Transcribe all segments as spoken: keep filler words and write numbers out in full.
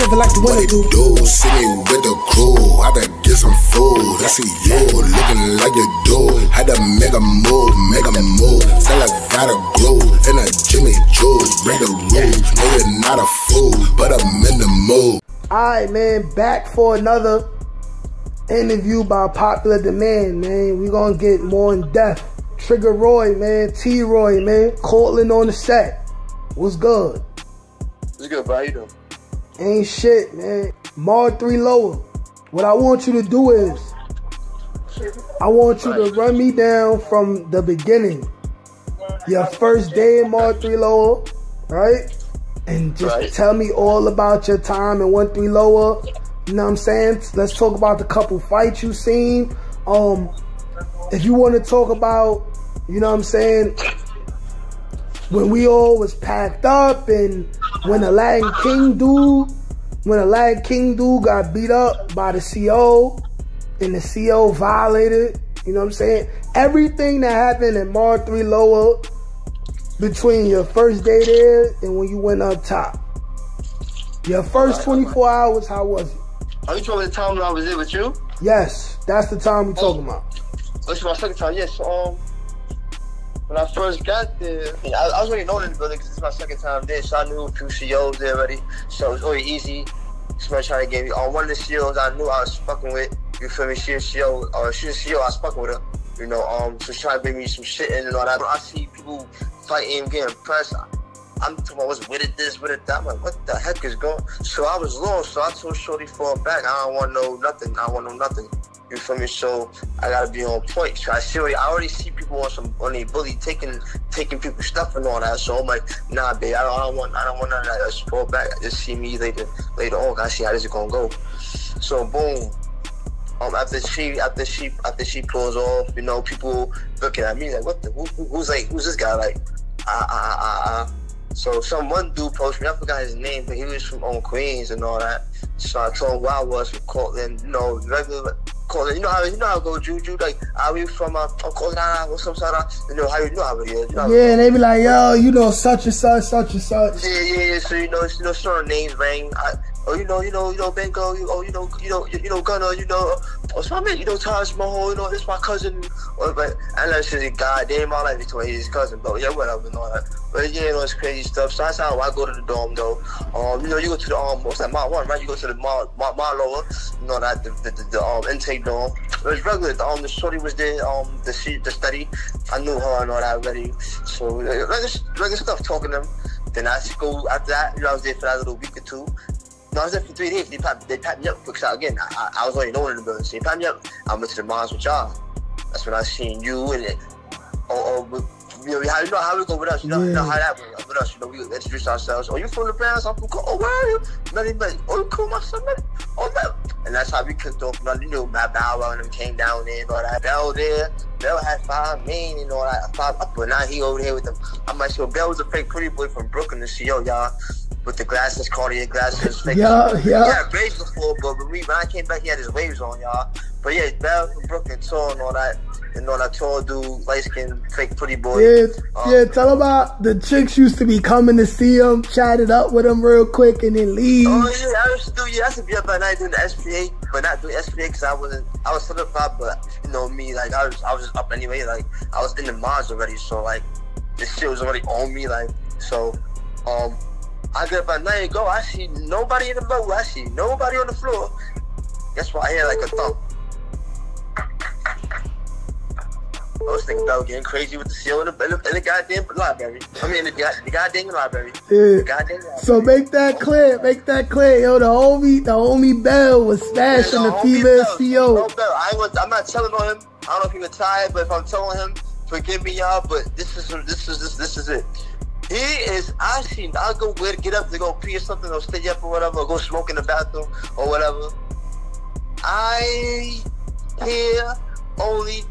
living like the winner do. Do city with the crew, had to get some food. I see you looking like you do. Had to make a move, make a move. Still I gotta glue in a Jimmy Choo. Break the rules, no you're not a fool, but I'm in the mood. Alright, man, back for another interview by popular demand, man. We gonna get more in depth. Trigger Roy, man. T-Roy, man. Cortland on the set. What's good? What's good, bro? How you doing? Ain't shit, man. Mar three Lower. What I want you to do is, I want you to run me down from the beginning. Your first day in Mar three Lower, right? And just right. tell me all about your time in one three Lower. You know what I'm saying? Let's talk about the couple fights you seen. Um, if you want to talk about, you know what I'm saying, when we all was packed up and when the Latin King dude, when the Latin King dude got beat up by the C O and the C O violated, you know what I'm saying? Everything that happened in Mar three Lower between your first day there and when you went up top. Your first twenty-four hours, how was it? Are you talking about the time when I was there with you? Yes, that's the time we talking about. This is my second time, yes. Um, when I first got there, I, I was already known in the building because this is my second time there, so I knew a few C Os there already, so it was really easy. Somebody trying to get me on one of the C Os I knew I was fucking with, you feel me? She a C O, or she a C O, I was fucking with her, you know, um, so she trying to bring me some shit in and all that. When I see people fighting, getting pressed, I'm talking about what's with it this, with it that. I'm like, what the heck is going? So I was lost, so I told Shorty fall back. I don't want no nothing, I don't want no nothing. You feel me? So I gotta be on point. So I see, I already see people on some on a bully taking taking people's stuff and all that. So I'm like, nah, babe, I don't, I don't want, I don't want none of that. Just fall back. Just see me later, later on. I see how this is gonna go. So boom. Um, after she, after she, after she pulls off, you know, people looking at me like, what the, who, who, who's like, who's this guy like? Ah, ah, ah, ah. So some one dude posted me, I forgot his name, but he was from um, Queens and all that. So I told him where I was from Cortland, you know, regular Cortland. You know how you know how I go, Juju. Like, are we from uh, Cortland? What's up, son? You know how you know how it is. You know yeah, and they be like, yo, you know, such and such, such and such. Yeah, yeah, yeah. So you know, you know, certain names rang. I, oh, you know, you know, you know, Benko. You, oh, you know, you know, you, you know, Gunner. You know, oh, so I mean, you know, Taj Mahal. You know, this my cousin. Or, but I know she's a goddamn all like between his cousin, but yeah, whatever and all that. But yeah, you know, it's crazy stuff. So that's how I go to the dorm, though. Um, you know, you go to the um, what's that, Mile One, right? You go to the Mile, Mile, Mile Lower. You know that the the, the, the um intake dorm. It was regular. The, um, the shorty was there. Um, the she, the study. I knew her and all that already. So regular, regular stuff. Talking to them. Then I go after that. You know, I was there for that little week or two. No, I was there for three days. They packed, they packed me up quick. So again, I, I was already known in the building. So they packed me up. I went to the moms with y'all. That's when I seen you and it. Oh, oh. You know, how, you know how we go with us, you know, yeah. you know how that went with us, you know, we introduce ourselves. Oh, you from the Browns? I'm from, oh, where are you? Nothing but, oh, you cool, my son, man? Oh, man. And that's how we kicked off, you know, you know, my Bow Wow and them came down there and all that. Bell there, Bell had five main and all that, five up, but now he over here with them. I'm like, so Bell was a fake pretty boy from Brooklyn, the C O, y'all, with the glasses, Cartier glasses. Fake yeah, yeah. He had braids before, but when, we, when I came back, he had his waves on, y'all. But yeah, Bell from Brooklyn, tall and all that. And all that tall dude, light skinned, fake pretty boy. Yeah, um, yeah. Tell about the chicks used to be coming to see him, chatted up with him real quick, and then leave. Oh yeah, I used to do. Yeah, I used to be up at night doing the S P A, but not doing S P A because I wasn't. I was certified, but you know me, like I was. I was just up anyway. Like I was in the mods already, so like this shit was already on me. Like so, um, I get up at night and go. I see nobody in the boat. I see nobody on the floor. That's why I hear like a thump. I was thinking about getting crazy with the seal in the, in the, in the goddamn library. I mean, the, the goddamn library. Yeah. The goddamn library. So make that clear. Make that clear. Yo, the homie, the homie Bell was smashing yeah, the, the female Bell. C O. No, Bell. I ain't, I'm not telling on him. I don't know if he retired, but if I'm telling him, forgive me, y'all. But this is this is this this is it. He is. I seen. I'll go get up to go pee or something, or stay up or whatever, or go smoke in the bathroom or whatever. I hear only.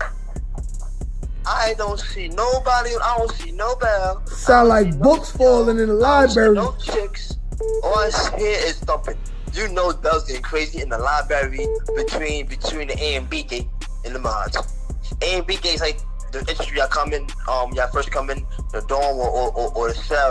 I don't see nobody. I don't see no Bell. Sound like books no falling in the library. No chicks. All I hear is thumping. You know Bell's getting crazy in the library between between the A and B gate in the mods. A and B gate is like the entry y'all come in, um, y'all first come in the dorm or or, or, or the cells.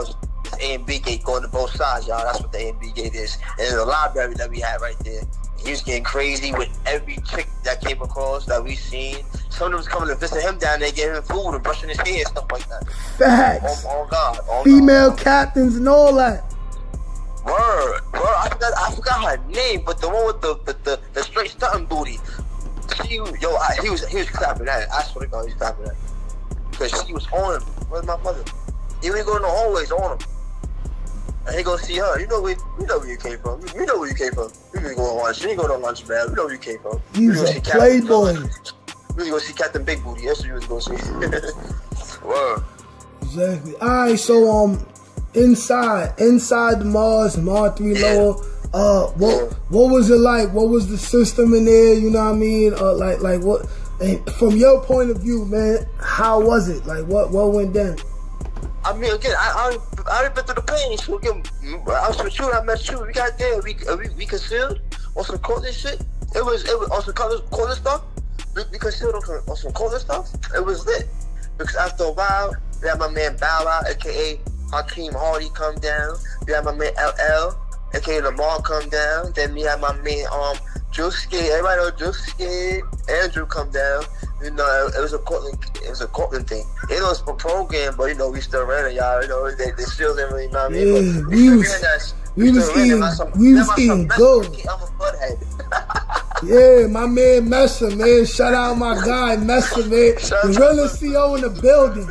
It's A and B gate going to both sides, y'all. That's what the A and B gate is. And then the library that we had right there. He was getting crazy with every chick that came across that we seen. Some of them was coming to visit him down there, getting him food and brushing his hair and stuff like that. Facts. Oh, oh God. Oh, Female God. captains and all that. Word. Word. I forgot, I forgot her name, but the one with the the, the, the straight stunting booty. She, yo, I, he was he was clapping at it. I swear to God, he was clapping at it. Because she was on him. Where's my mother? He was going in the hallways on him. And he go see her. You know where, you know where you came from. You know where you came from. You was going to lunch. You ain't going to lunch, man. You know where you came from. You was a playboy. You was going to see Captain Big Booty. That's what you was going to see. Word. Exactly. All right, so um, inside, inside the Mars, Mars three Yeah. Lower. Uh, what Yeah. what was it like? What was the system in there? You know what I mean? Uh, like like what? And from your point of view, man, how was it? Like what what went down? I mean, again, I I I been through the pain. So again, I was with you. I met you. We got there. We we, we concealed on some corner shit. It was it was on some corner, corner stuff. We, we concealed on some, on some corner stuff. It was lit because after a while, we had my man Bow Wow, aka Hakeem Hardy, come down. We had my man L L, aka Lamar, come down. Then we had my man um Juicy. Everybody know Juicy. Andrew come down. You know, it was a Cortland, it was a Cortland thing. It was a program, but you know, we still ran it, y'all. You know, they, they still didn't really know me. Yeah, but we we, was- ran that, we was still ran it. eating- My son- we was then my son eating Messer, good. I'm a butthead. Yeah, my man Messer, man. Shout out my guy Messer, man. Shout The out to realest C E O in the building.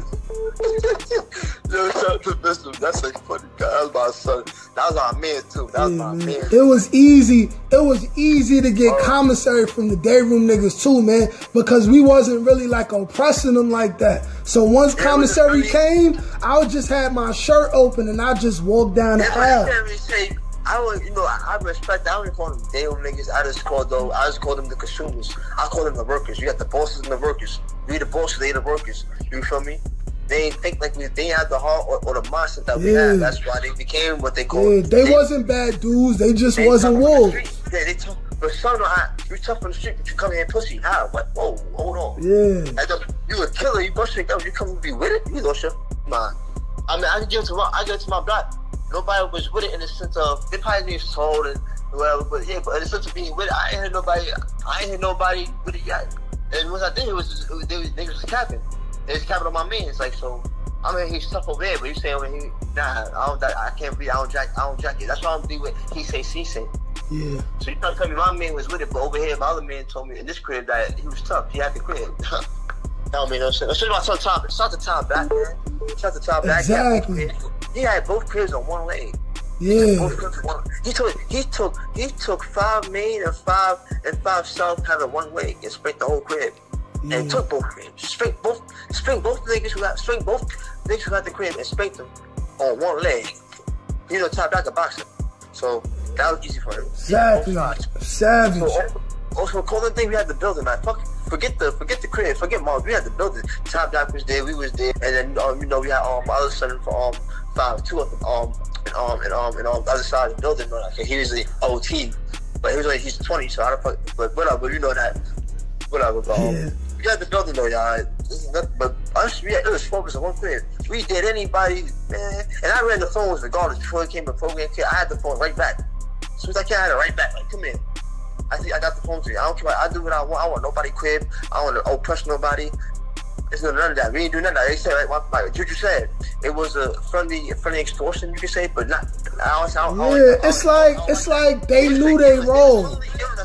Yo, shout out to Mister That's a funny guy. That was my son. That was my man too. That was Yeah, my man. man. It was easy. It was easy to get Oh. commissary from the day room niggas too, man, because we wasn't really like oppressing them like that. So once Yeah, it was commissary really- came, I would just have my shirt open and I just walk down the Yeah, but I aisle. can't really say. I would, you know, I, I respect. I don't even call them day old niggas. I just call those. I just call them the consumers. I call them the workers. You got the bosses and the workers. We the bosses, they the workers. You feel me? They ain't think like we. They ain't have the heart or, or the mindset that we Yeah. have. That's why they became what they call. Yeah, they wasn't bad dudes. They just they wasn't tough on the wolves. street. Yeah, they tough. But son, I, you tough on the street, but you come here and pussy. How? What? Whoa, hold on. Yeah. And the, you a killer. You bust your gun. You come and be with it. You lost your mind. I mean, I can give it to my. I give it to my black. Nobody was with it in the sense of they probably being sold and whatever, but yeah, but in the sense of being with it, I ain't heard nobody. I ain't heard nobody with it yet. And once I did, it was just, it was, they was, they was capping. They was capping on my man. It's like, so I mean, he's tough over there, but you saying over here, nah, I don't, I can't be. I don't jack. I don't jack it. That's why I'm be with he say, she say. Yeah. So you trying to tell me my man was with it, but over here, my other man told me in this crib that he was tough. He had the crib. That don't mean no sense. Shout out to Tom. Shout out to Tom Black, man. Shout out to Tom Black. Exactly. He had both cribs on one leg. Yeah. Both cribs on one. He took. He took. He took five main and five and five south having one leg and sprayed the whole crib. Yeah. And took both cribs. Sprayed both. Sprayed both niggas who got. Sprayed both niggas who had the crib and sprayed them on one leg. You know, Top Black a boxer, so that was easy for him. Exactly. Both sides. Savage. So, also, cool thing, we had the building, man. Fuck, forget the, forget the crib, forget Mars. We had the building. Top Doc was there, we was there, and then um, you know, we had um, my other son for um five, two of them, um, and um, and um, and um, the other side of the building. Like, he was the O T, but he was only he's twenty, so I don't fuck. But whatever, you know that. Whatever, but um, Yeah. we had the building though, y'all. This is nothing, but us, we had, it was focused on one crib. We did anybody, man, and I ran the phones regardless before it came to program kid. I had the phone right back. As soon as I came, I had it right back. Like, come here. I think I got the phone to you. I don't care. I do what I want. I want nobody crib. I don't want to oppress nobody. It's none of that. We ain't do none of that. They said, right, like, like Juju said, it was a friendly, friendly extortion, you can say, but not. I don't, I don't, I don't, Yeah, it's like it's like they knew they role.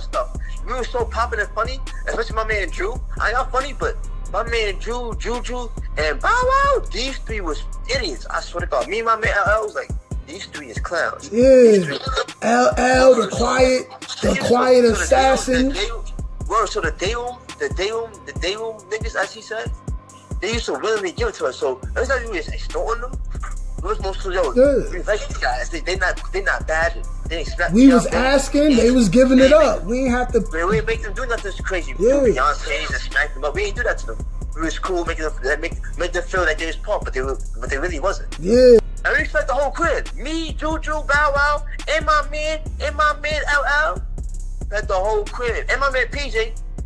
We were so popping and funny, especially my man Drew. I got funny, but my man Drew, Juju, and Bow Wow, these three was idiots. I swear to God. Me and my man L L was like, these three is clowns. Yeah. L L, the quiet, the quiet assassin. Well, so the Deum, the Deum, the Deum niggas, as he said, they used to willingly give it to us. So every time we was extorting them, it was mostly yo, Yeah. we like these guys. They, they not, they not bad. They expect. We was asking, they was giving it up. We ain't have to. Man, we ain't make them do nothing crazy. Yeah. Beyonce's and smack them up. We ain't do that to them. We was cool, making them make make them feel like they was pumped, but they were, but they really wasn't. Yeah. And we respect the whole crib. Me, Juju, Bow Wow, and my man, and my man L L. Had the whole crib. And my man P J.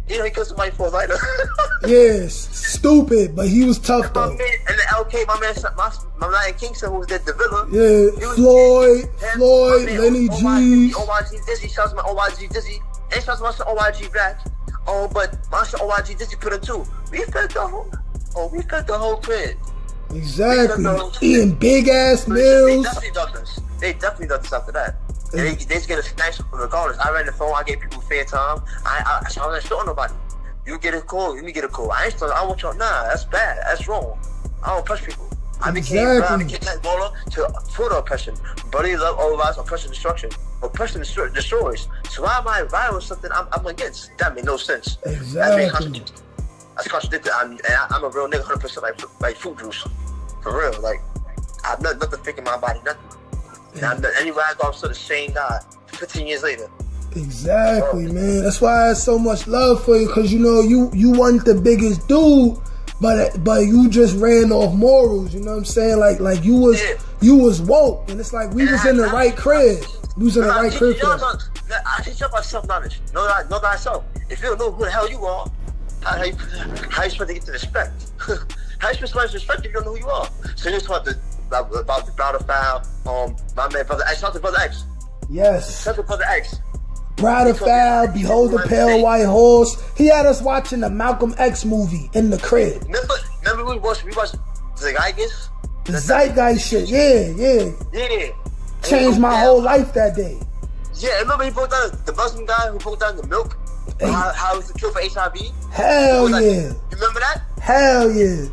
You know, he killed somebody for a lighter. Yes, stupid, but he was tough My though. man, and the L K, my man, my, my man Kingston, who was there, the villain. Yeah, was, Floyd, him, Floyd, man, Lenny G. O Y G Dizzy, shouts to my O Y G Dizzy. And shouts to my son O Y G back. Oh, but my son O Y G Dizzy put in two. We fed the whole, oh, we fed the whole crib. Exactly. Eating big ass meals. They definitely dubbed us. They definitely dubbed us after that. And they, they just get a snatch regardless. I ran the phone. I gave people fair time. I I, I wasn't short on nobody. You get a call. Let me get a call. I ain't still. I want y'all. Nah, that's bad. That's wrong. I don't push people. I became Exactly. I became that baller to further oppression. Buddy love overrides oppression destruction. Oppression destroy, destroys. So why am I viral something I'm, I'm against? That made no sense. Exactly. That's contradicted. I'm, and I, I'm a real nigga, one hundred percent like like fruit juice, for real. Like I've nothing, nothing fake in my body, nothing. And I'm not, anywhere I go, I'm still the same guy. Fifteen years later. Exactly, man. That's why I have so much love for you, because you know you you weren't the biggest dude, but but you just ran off morals. You know what I'm saying? Like like you was Yeah. you was woke, and it's like we And was I- in the I- right crib. We was in the I right teach crib you for about- that. I teach you about self-knowledge. Know that, know thyself. If you don't know who the hell you are, how, how, you, how you supposed to get the respect? How you supposed to respect if you don't know who you are? So you just talk the, about, about the Browder Foul, um, my man, brother X. Shout out to brother X. Yes. Shout out to brother X. Bride of Foul, Behold the Pale White Horse. He had us watching the Malcolm X movie in the crib. Remember, remember we watched, we watched Zeitgeist? The Zeitgeist shit. Yeah, yeah. Yeah. Changed my whole life that day. Yeah, remember he broke down the Muslim guy who broke down the milk? Hey. How, how he was killed for H I V? Hell Like, yeah. you remember that? Hell yeah.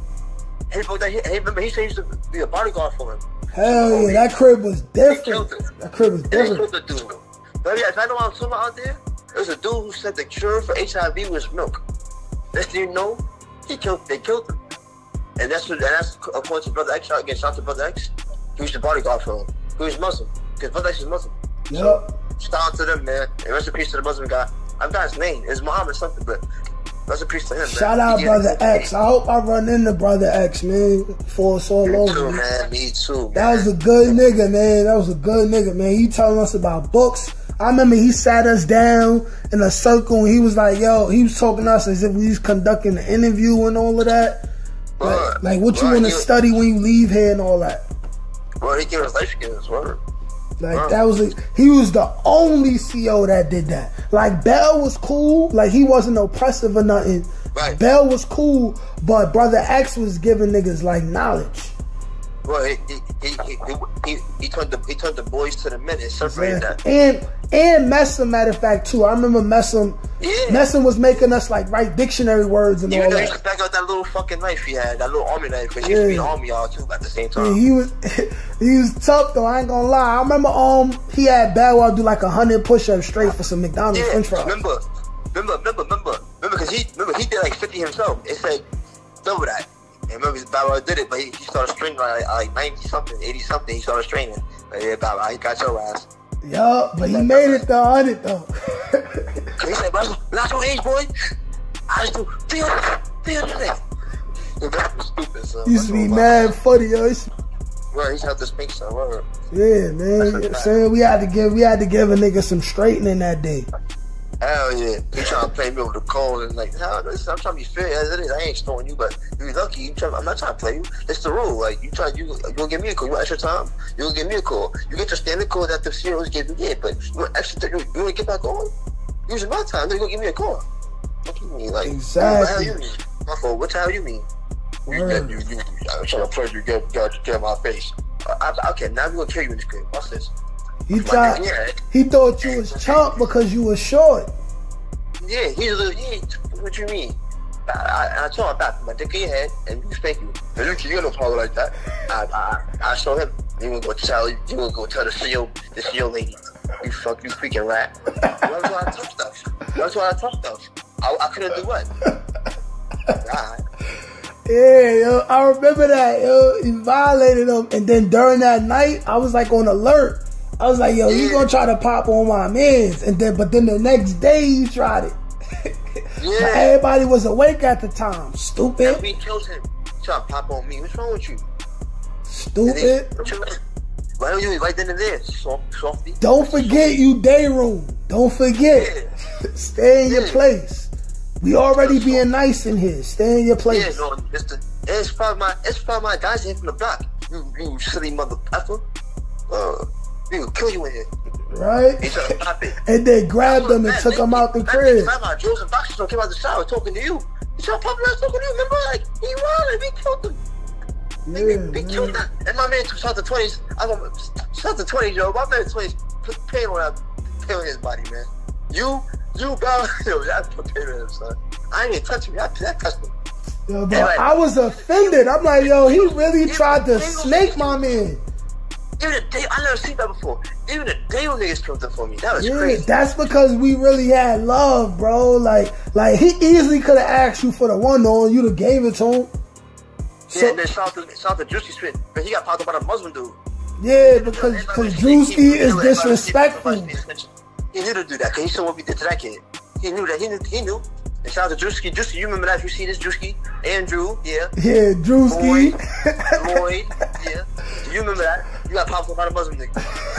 He broke down, he, he remember he said he used to be a bodyguard for him. Hell yeah. That crib was different. killed him. That crib was They different. killed the dude. But yeah, if I know what I'm talking about out there, there's a dude who said the cure for H I V was milk. Next thing you know, he killed, they killed him. And that's what, and that's according to Brother X, again, shout out to Brother X, he was the bodyguard for him. He was Muslim, because Brother X is Muslim. Yep. So, shout out to them, man. And rest in peace to the Muslim guy. I forgot his name. It's Muhammad something, but rest in peace to him, man. Shout out He Brother did- X. I hope I run into Brother X, man, for so Me long. too, Man. man. Me too, man. That was a good nigga, man. That was a good nigga, man. He telling us about books. I remember he sat us down in a circle and he was like, yo, he was talking to us as if we was conducting an interview and all of that. Like, Word. like what you Word, want to he- study when you leave here and all that. Well, he gave us life skills, word. Like Word. that was a, he was the only C O that did that. Like Bell was cool, like he wasn't oppressive or nothing. Right. Bell was cool, but Brother X was giving niggas like knowledge. Well, he he he he, he, he turned the he turned the boys to the men and separated that. And and Messam, matter of fact, too. I remember Messam. Yeah. Messam was making us like write dictionary words and Even all though he used that. to back out that little fucking knife he had, that little army knife, because he used to be Yeah. an army y'all too at the same Yeah, time. he was he was tough though. I ain't gonna lie. I remember um he had Bow Wow do like a hundred push-ups straight for some McDonald's Yeah, French fries. remember, remember, remember, remember, remember, because he remember he did like fifty himself. It said double that. And remember, Bow Wow did it, but he, he started straining like, like ninety something, eighty something. He started straining. But yeah, Bow Wow, he got your ass. Yup, but he made it to a hundred though. Cause he said, "Bro, not your age, boy. I just do three hundred, three hundred." That was stupid, son. Used to be mad funny, yo. It's- Well, he's had this pink son. Word. Yeah, man. You know what I'm saying? We had to give we had to give a nigga some straightening that day. Hell yeah. He trying to play me over the cold and like, hell, listen, I'm trying to be fair as it is. I ain't storing you, but you lucky. You trying, I'm not trying to play you. It's the rule. Like, you try, you, you gonna give me a call. You want extra time? You gonna give me a call. You get your standard call that the C E Os give you, yeah, but you want extra, you, you wanna get back on? Using my time, then you gonna give me a call. What do you mean? Like, Exactly. what the hell you mean? My fault. What the hell you mean? You, Word. you, you, I'm trying to play you, get, get, get my face. I, I, okay, now we're gonna kill you in this crib. Watch this. He My tried. nigga, yeah. He thought you was chump because you was short. Yeah, he's a little, yeah, what you mean? I, I, I told him about my dick in your head and you spank you. But you, you got no problem like that. I, I, I showed him. You gonna go tell, you gonna go tell the C E O, the C E O lady, you fuck, you freaking rat. That's why I tough stuff. That's why I tough stuff. I, I couldn't do what? Nah. Yeah, yo, I remember that, yo. He violated him, and then during that night, I was like on alert. I was like, yo, you Yeah. gonna try to pop on my mans, and then, but then the next day you tried it. Yeah. But everybody was awake at the time. And Stupid, we killed him. Trying to pop on me. What's wrong with you? stupid. Why don't you right then and there, soft, softy? Don't forget you day room. Don't forget. Stay in your Yeah. place. We already being nice in here. Stay in your place. Yeah, no, it's the it's probably my it's probably my guys here from the block. You, you silly mother effer. Uh, we will kill you in here. Right? And they grabbed them and took them out the crib. My Jules and Boxers came out the shower talking to you. He said, Papa, let's talking to you. Remember, like, he won, we killed him. Yeah, we, we killed that. And my man shot the twenties. I shot the twenties, yo. My man twenties put pain on that, pain on his body, man. You, you, bro, yo, that put pain on him, son. I ain't even touch him. I, that touched him. Yo, bro, like, I was offended. I'm like, yo, he really tried to snake my man. Even the day, I never seen that before. Even the day when niggas killed up for me, that was yeah, crazy. That's because we really had love, bro. Like, like he easily could have asked you for the one on, you'd have gave it to him. Yeah, so, and then shout out to, shout out to Juicy Spit, but he got popped up by a Muslim dude. Yeah, because because Drewski is disrespectful. He knew to do that, because he saw what we did to that kid. He knew that, he knew, he knew. And shout out to Drewski. Drewski, you remember that? If you see this, Drewski. Andrew, yeah. Yeah, Drewski. Lloyd, Lloyd, yeah. You remember that? You got popped up by the Muslim nigga.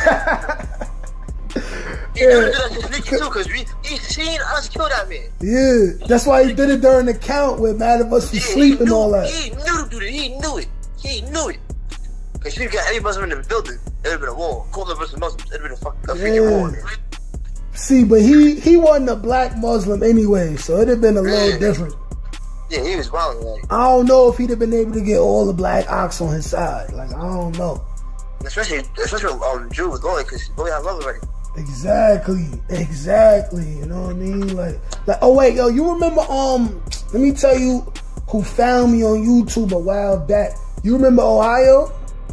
He yeah. knew to do that to sneaky too, because we he seen us kill that man. Yeah, that's why he did it during the count with mad of us for yeah, sleep and all that. He knew to do it. He knew it. He knew it. Because if you got any Muslim in the building, it would have been a war. Coulter versus Muslims, it would have been a fucking a freaking yeah. war, man. See, but he he wasn't a black Muslim anyway, so it'd have been a little yeah. different. Yeah, he was wild. Like, I don't know if he'd have been able to get all the black ox on his side. Like, I don't know. Especially, especially um, Drew was going because boy, I love already. Exactly, exactly. You know what I mean? Like, like, oh wait, yo, you remember? Um, let me tell you who found me on YouTube a while back. You remember Ohio?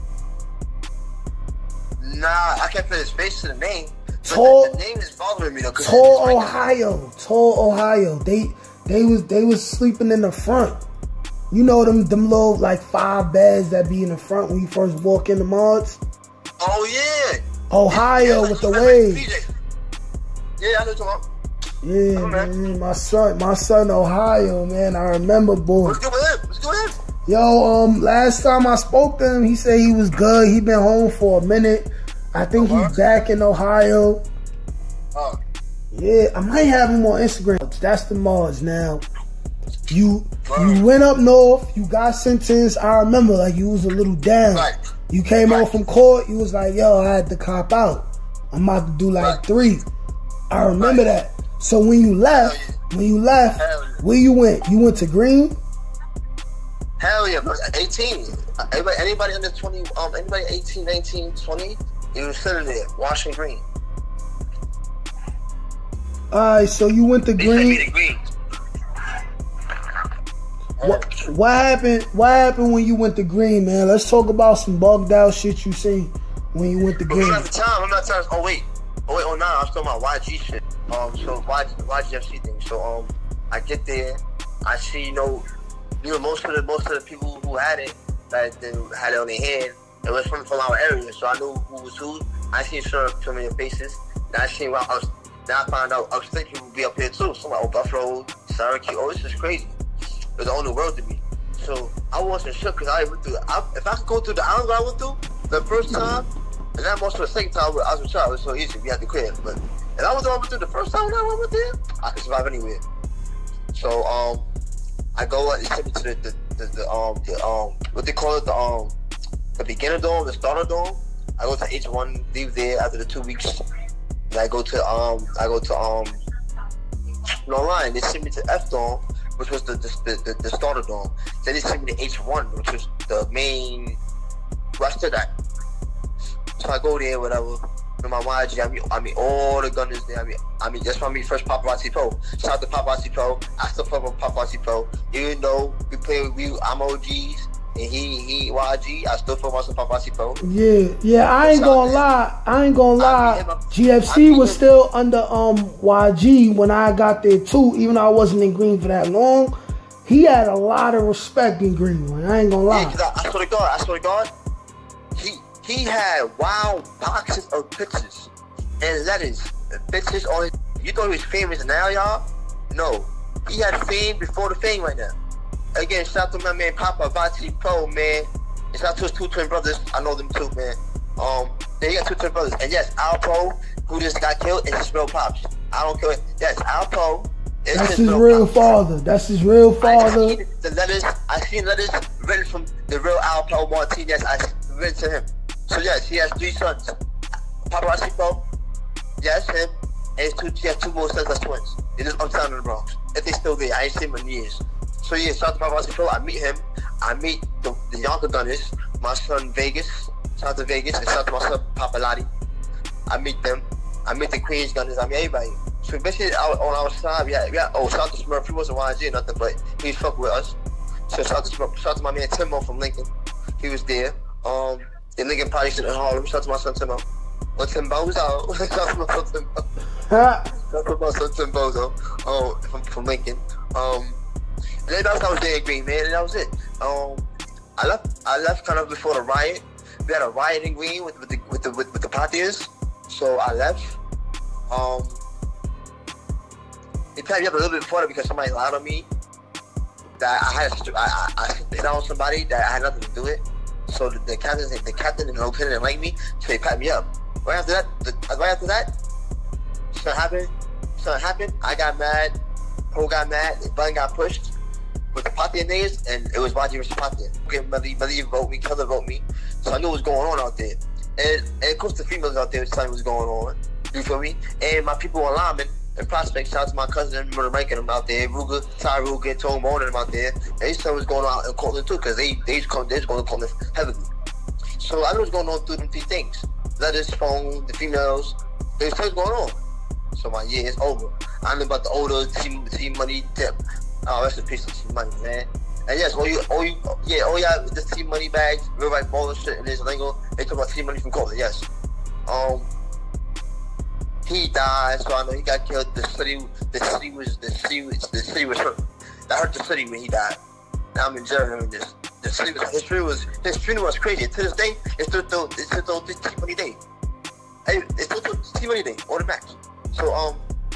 Nah, I can't put his face to the name. Tall, the, the name is bothering me though. Tall Ohio, Tall Ohio. They they was they was sleeping in the front. You know them them little like five beds that be in the front when you first walk in the mods. Oh yeah. Ohio yeah, like, with the waves. Yeah, I know what you're talking about. Yeah, oh, man. man. My son, my son, Ohio, man. I remember, boy. What's good with him? What's good with him? Yo, um, last time I spoke to him, he said he was good. He been home for a minute. I think uh-huh. he's back in Ohio. Oh. Yeah, I might have him on Instagram. That's the mods now. You wow. you went up north. You got sentenced. I remember, like you was a little down. Right. You came right. out from court. You was like, yo, I had to cop out. I'm about to do like right. three. I remember right. that. So when you left, yeah. when you left, yeah. where you went? You went to Green? Hell yeah, bro. eighteen. Everybody, anybody under twenty, um, anybody eighteen, nineteen, twenty, you was sitting there, washing Green. Alright, so you went to they Green. To green. What, what happened? What happened when you went to Green, man? Let's talk about some bugged out shit you seen when you went to Green. At the time, I'm not telling. Oh wait, oh wait, oh nine. I was talking about Y G shit. Um, so Y G, Y G F C thing. So um, I get there, I see you know, you know most of the most of the people who had it, that they had it on their head, it was from from our area. So I knew who was who. I seen some familiar faces. And I seen well, I was. Now I found out upstate people would be up here too. So I'm like, oh, Buffalo, Syracuse. Oh, this is crazy. It was the only world to me. So I wasn't shook because I went through. I, if I could go through the islands I went through the first time, and then also the second time I was with y'all, it was so easy. We had to quit. But if I was the one through the first time when I went there, I could survive anywhere. So um, I go and send me to the, the, the, the um the um what they call it the um the beginner dorm, the starter dorm. I go to H one, leave there after the two weeks. And I go to um I go to um no line. They send me to F dorm, which was the the, the, the starter dorm. Then they sent me to H one, which was the main rest of that. So I go there, whatever. With my Y G, I meet I meet all the gunners there. I mean I mean that's why I meet first Paparazzi Pro. Shout out to Paparazzi Pro. I still fuck with Paparazzi Pro. Even though we play with we I'm O Gs. And he, he, Y G, I still feel myself Paparazzi Pro. Yeah, yeah, I ain't gonna lie. I ain't gonna lie. G F C was still under um Y G when I got there too, even though I wasn't in Green for that long. He had a lot of respect in Green, man. I ain't gonna lie. Yeah, cause I, I swear to God, I swear to God, he he had wild boxes of pictures and letters, pictures on his. You thought he was famous now, y'all? No, he had fame before the fame right now. Again, shout out to my man Paparazzi Pro, man. It's not to his two twin brothers. I know them too, man. Um, yeah, he got two twin brothers. And yes, Alpo, who just got killed, is his real pops. I don't care. Yes, Alpo, It's That's his his real father. father. That's his real I father. seen the letters. I seen letters written from the real Al Pao Martinez. I written to him. So yes, he has three sons. Paparazzi Pro, yes, him, and his two, he has two more sons that's twins. They just uptown in the Bronx. If they still there, I ain't seen them in years. So yeah, shout out to Paparazzi Pro. I meet him. I meet the, the Yonka Gunners. My son Vegas. Shout out to Vegas. And shout out to my son Papalotti. I meet them. I meet the Queens Gunners. I meet everybody. So basically, out, on our side, yeah, yeah. Oh, shout out to Smurf. He wasn't Y G or nothing, but he fuck with us. So shout out to Smurf. Shout out to my man Timo from Lincoln. He was there. Um, in Lincoln Party in Harlem. Shout out to my son Timo. Or Timbo's out. Shout out to my son Timbo. Shout out to my son Timbo though. Um, from, from Lincoln. Um, and then that was I was there in Green, man, and that was it. Um, I left. I left kind of before the riot. We had a riot in Green with with the with the with, with the Patias. So I left. Um. It tied me up a little bit before that because somebody lied on me that I had I, I, I hit on somebody that I had nothing to do with. So the, the captain, the captain and the lieutenant didn't like me, so they packed me up. Right after that, the, right after that, something happened. Something happened. I got mad. Pro got mad. The button got pushed with the Patia niggas, and it was Baji versus Patia. Okay, Melly, Melly wrote me, Keller wrote me, so I knew what was going on out there. And, and of course the females out there was telling me what's going on. You feel me? And my people on linemen and prospects, shout out to my cousin, Murder ranking them out there, Ruger, Ty Ruger, Tone Bone them out there. And they said what's going on in Cortland too, because they they just they just going to Cortland heavily. So I knew what's going on through them three things. Letters, phone, the females, there's things going on. So my year is over. I know about the older team team money tip. Oh, rest in peace to team money, man. And yes, all you all you yeah, all y'all with this team money bags, real right ball and shit and this lingo, they talk about team money from Cortland, yes. Um He died, so I know he got killed. The city, the city was, the city was, the city was hurt. That hurt the city when he died. Now I'm in jail and this. The city was, his funeral was, his funeral was crazy. To this day, it's still, still it's still T Money Day. Hey, it's still T Money Day, or the max. So um,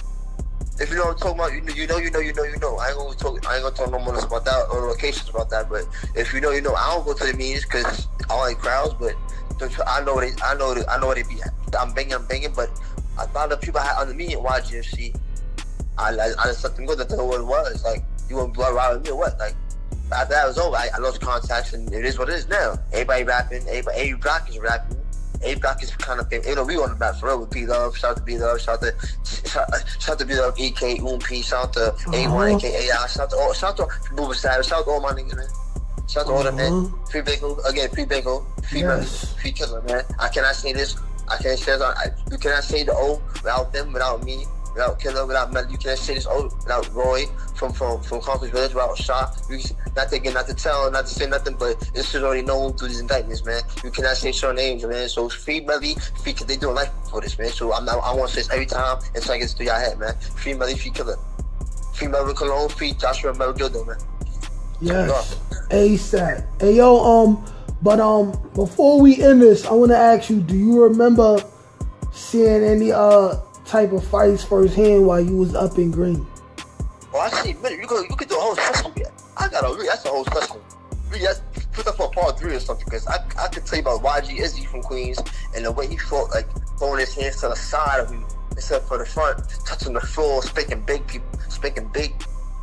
if you know what I'm talking about, you know, you know, you know, you know, you know. I ain't gonna talk, I ain't gonna talk no more about that or locations about that. But if you know, you know. I don't go to the meetings because I like crowds, but I know they, I know, I know where they be at. I'm banging, I'm banging, but a lot of people I had under me in Y G F C, I, I, I just let them go. That know what it was. Like, you want to blow around with me or what? Like, after that was over, I, I lost contacts, and it is what it is now. Everybody rapping, everybody, A Block is rapping. A Block is kind of famous. You know, we on the map for real with B Love. Shout out to B Love. Shout out to shout, shout out to B Love, E K, Oom P. Shout out to uh-huh. A one, A K, A I. Shout out to all. Shout out to Booba Savage. Shout out to all my niggas, man. Shout out to all them, man. Free Bingo again. Free Bingo. Free yes. Free Killer, man. I cannot say this. I can't say that. I, you cannot say the O without them, without me, without Killer, without Mel. You can't say this O without Roy from from from Conquest Village, without Shaw. You, not to not to tell, not to say nothing, but this is already known through these indictments, man. You cannot say certain names, man. So free Melly, free Killer. They doing life for this, man. So I'm not. I want to say this every time until I get through your head, man. Free Melly, free Killer. Free Melvin Cologne, free Joshua Mel Gildo, man. Yes. ASAP. Hey yo, um. But um, before we end this, I want to ask you: do you remember seeing any uh type of fights firsthand while you was up in Green? Well, I see. Man, you could you could do a whole session. Yeah. I got a that's a whole session. Really, that's put that for part three or something. Because I I could tell you about Y G Izzy from Queens and the way he fought, like throwing his hands to the side of him instead for the front, touching the floor, speaking big people, speaking big.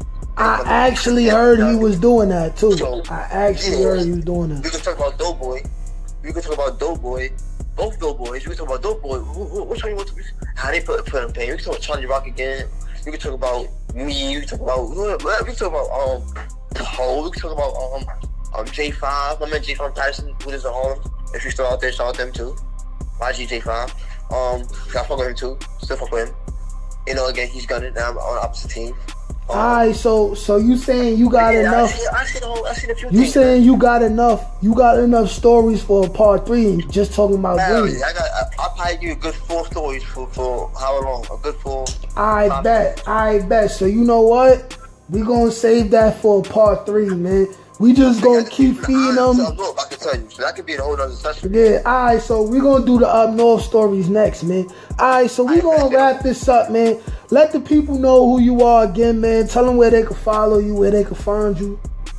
I actually heard he was doing that too. So, I actually yeah, heard he was doing that. We can talk about Doughboy. We can talk about Doughboy. Both Doughboys. We can talk about Doughboy. Which one you want to? How they put put in pain? We can talk about Charlie Rock again. We can talk about me. We can talk about. We can talk about um. Ho. We can talk about um um J five. My man J five Tyson, who lives in Harlem. If you're still out there, shout out them too. Y G J five. Um, I fuck with him too. Still fuck with him. You know, again, he's gunning. Now I'm on the opposite team. Um, Alright, so so you saying you got yeah, enough? I see, I see the whole, I see the few you things, saying man. you got enough? You got enough stories for part three? And just talking about man, Green. I got. I, I'll probably give you a good four stories for for how long? A good four. I bet. I bet. So you know what? We gonna save that for part three, man. We just gonna keep feeding them. I can tell you, so that could be a whole other session. Yeah, alright, so we're gonna do the up north stories next, man. Alright, so we're gonna wrap this up, man. Let the people know who you are again, man. Tell them where they can follow you, where they can find you.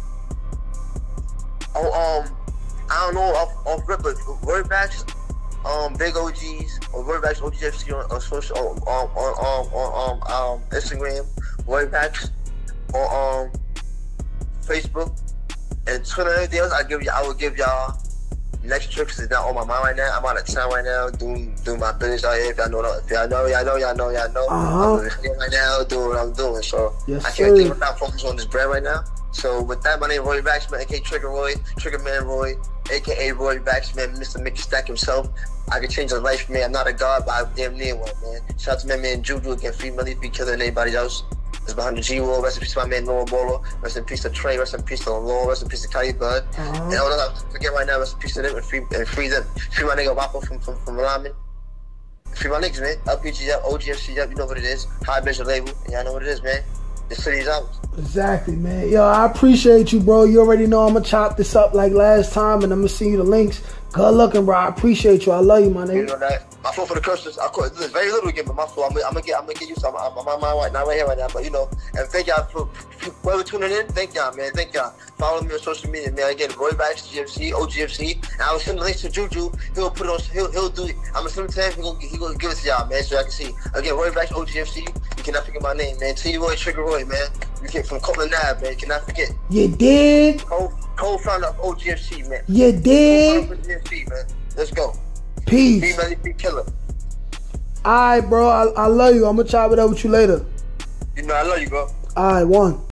Oh, um, I don't know, off, off rip, but Wordbacks, um, Big O Gs, or Wordbacks O G F C on, on social, on, on, on, on, on, um, Instagram, Roy Packs on um, Facebook and Twitter and everything else. I give you, I will give y'all next trip because it's not on my mind right now. I'm out of town right now, doing doing my business out here. If y'all know, if y'all know, y'all know, y'all know, y'all know. Uh-huh. I'm here right now, doing what I'm doing. So yes, I can't sir. think without focus on this brand right now. So with that, my name is Roy Baxman, aka Trigger Roy, Trigger Man Roy, aka Roy Baxman, Mister Mickey Stack himself. I can change a life, man. I'm not a god, but I'm damn near one, man. Shout out to my man Juju again, free money, be killing anybody else. It's behind the G Wall. Rest in peace to my man Noah Bolo. Rest in peace to Trey. Rest in peace to Law. Rest in peace to Kylie Bud. Uh-huh. And all that, forget right now. Rest in peace to them and free and free them. Free my nigga Wapo from from from Ramen. Free my niggas, man. L P G up, O G F C up. You know what it is. High Bishop label. And y'all know what it is, man. The city's out. Exactly, man. Yo, I appreciate you, bro. You already know I'm gonna chop this up like last time, and I'm gonna send you the links. Good looking, bro. I appreciate you. I love you, my nigga. You know that. My fault for the curses. I caught this very little again, but my fault. I'm, I'm gonna get. I'm gonna get you some. I'm, I'm on my mind right now, right here, right now. But you know, and thank y'all for whoever tuning in. Thank y'all, man. Thank y'all. Follow me on social media, man. Again, Roy Bax, G F C, O G F C. And I will send the links to Juju. He'll put it on. He'll he'll do it. I'm gonna send it to him. He gonna he gonna give it to y'all, man, so y'all can see. Again, Roy Bax, O G F C. You cannot forget my name, man. T Roy, Trigger Roy, man. You came from Copeland Ave, man. You cannot forget. You did. Co co-founder of O G F C, man. You did. Co-founder of O G F C, man. Let's go. Peace. Be money, be killer. Alright, bro. I, I love you. I'm gonna chop it up with you later. You know I love you, bro. Alright, one.